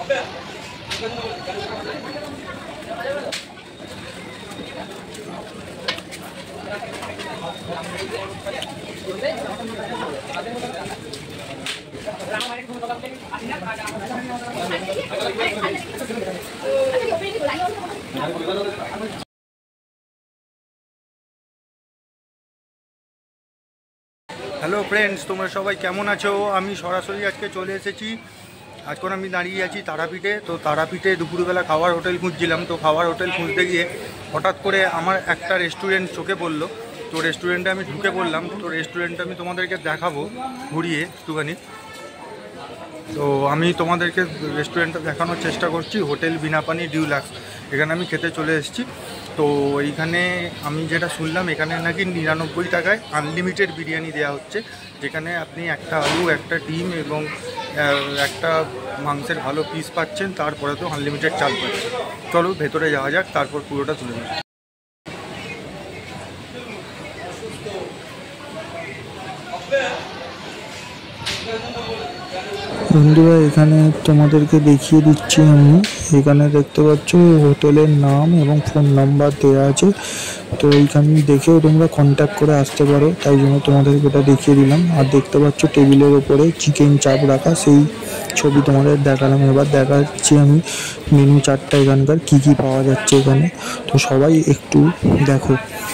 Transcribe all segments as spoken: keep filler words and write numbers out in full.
Hello friends, তোমরা সবাই কেমন আছো? আমি সরাসরি আজকে চলে এসেছি। আজকে আমি দাঁড়িয়ে আছি তারাপীঠে। তো তারাপীঠে দুপুরবেলা খাওয়ার হোটেল খুঁজছিলাম। তো খাওয়ার হোটেল খুঁজতে গিয়ে হঠাৎ করে আমার একটা রেস্টুরেন্ট চোখে পড়লো। তো রেস্টুরেন্টে আমি ঢুকে পড়লাম। তো রেস্টুরেন্টটা আমি তোমাদেরকে দেখাবো ঘুরিয়ে একটুখানি। তো আমি তোমাদেরকে রেস্টুরেন্টটা দেখানোর চেষ্টা করছি। হোটেল বিনাপানি ডিউলাক্স, এখানে আমি খেতে চলে এসেছি। তো এইখানে আমি যেটা শুনলাম, এখানে নাকি নিরানব্বই টাকায় আনলিমিটেড বিরিয়ানি দেওয়া হচ্ছে, যেখানে আপনি একটা আলু, একটা ডিম এবং একটা মাংসের ভালো পিস পাচ্ছেন, তারপরে তো আনলিমিটেড চাল পাচ্ছেন। চলো ভেতরে যাওয়া যাক, তারপর পুরোটা তুলে নেব। বন্ধুরা, এখানে তোমাদেরকে দেখিয়ে দিচ্ছি আমি। এখানে দেখতে পাচ্ছ হোটেলের নাম এবং ফোন নাম্বার দেওয়া আছে। তো এইখানে দেখেও তোমরা কন্ট্যাক্ট করে আসতে পারো, তাই জন্য তোমাদেরকে এটা দেখিয়ে দিলাম। আর দেখতে পাচ্ছ টেবিলের ওপরে চিকেন চাপ রাখা, সেই ছবি তোমাদের দেখালাম। এবার দেখাচ্ছি আমি মেনু চার্টটা এখানকার কি কি পাওয়া যাচ্ছে এখানে। তো সবাই একটু দেখো।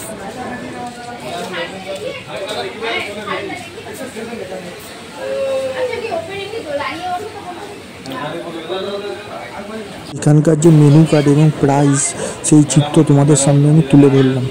এখানকার যে মেনু কার্ড এবং প্রাইস, সেই চিত্র তোমাদের সামনে আমি তুলে ধরলাম।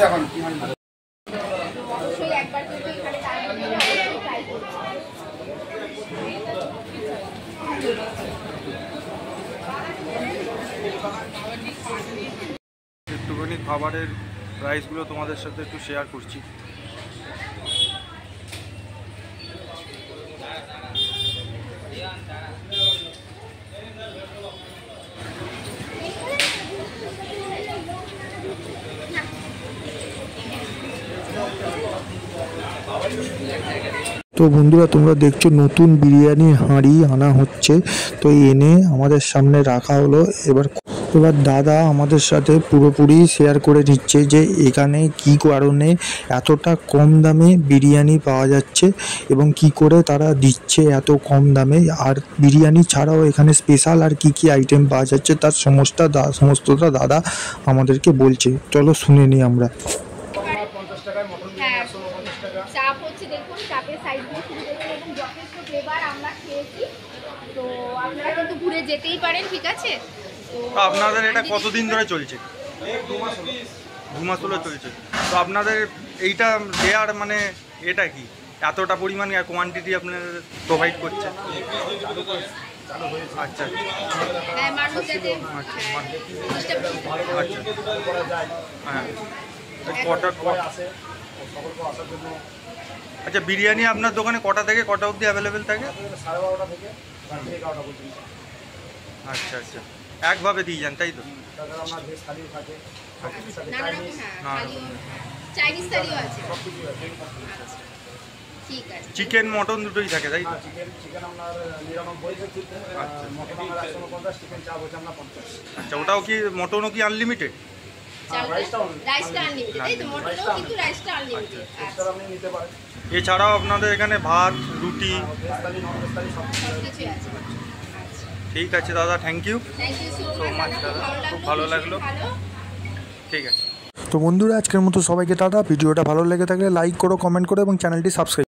একটুখানি খাবারের প্রাইসগুলো তোমাদের সাথে একটু শেয়ার করছি। তো বন্ধুরা, তোমরা দেখছো নতুন বিরিয়ানি হাঁড়ি আনা হচ্ছে। তো এনে আমাদের সামনে রাখা হলো। এবার এবার দাদা আমাদের সাথে পুরোপুরি শেয়ার করে নিচ্ছে যে এখানে কি কারণে এতটা কম দামে বিরিয়ানি পাওয়া যাচ্ছে এবং কি করে তারা দিচ্ছে এত কম দামে। আর বিরিয়ানি ছাড়াও এখানে স্পেশাল আর কি কি আইটেম পাওয়া যাচ্ছে, তার সমস্ত সমস্তটা দাদা আমাদেরকে বলছে। চলো শুনে নিই আমরা। চাপ হচ্ছে, দেখুন চাপের সাইড দিয়ে শুরু দেখুন এবং যথেষ্ট ফ্লেভার আমরা খেয়েছি। তো আপনারা কিন্তু ঘুরে যেতেই পারেন, ঠিক আছে? তো আপনাদের এটা কতদিন ধরে চলছে? দু মাস হলো চলছে। তো আপনাদের এইটা দেওয়ার মানে এটা কি এতটা পরিমাণ কোয়ান্টিটি আপনার প্রোভাইড করছে? আচ্ছা হ্যাঁ, মানুষ যাতে আচ্ছা আচ্ছা হ্যাঁ কটা আচ্ছা বিরিয়ানি আপনার দোকানে কটা থেকে কটা অবধি অ্যাভেলেবেল থাকে? সাড়ে বারোটা থেকে রাত্রি এগারোটা পর্যন্ত। আচ্ছা আচ্ছা, একভাবে দিয়ে যান তাই তো? তাছাড়া আমার ভেজ থালিও থাকে, চাইনিজ থালিও আছে। ঠিক আছে, চিকেন মটন দুটোই থাকে তাই তো? চিকেন চিকেন আপনার নিরানব্বই, মটন আমার একশো পঞ্চাশ, চিকেন চাপ হচ্ছে আপনার পঞ্চাশ। আচ্ছা, ওটাও কি মটনও কি আনলিমিটেড? এছাড়াও আপনাদের এখানে ভাত, রুটি। ঠিক আছে দাদা, থ্যাংক ইউ সো মাচ দাদা, খুব ভালো লাগলো। ঠিক আছে। তো বন্ধুরা, আজকের মতো সবাইকে টাটা। ভিডিওটা ভালো লেগে থাকলে লাইক করো, কমেন্ট করো এবং চ্যানেলটি সাবস্ক্রাইব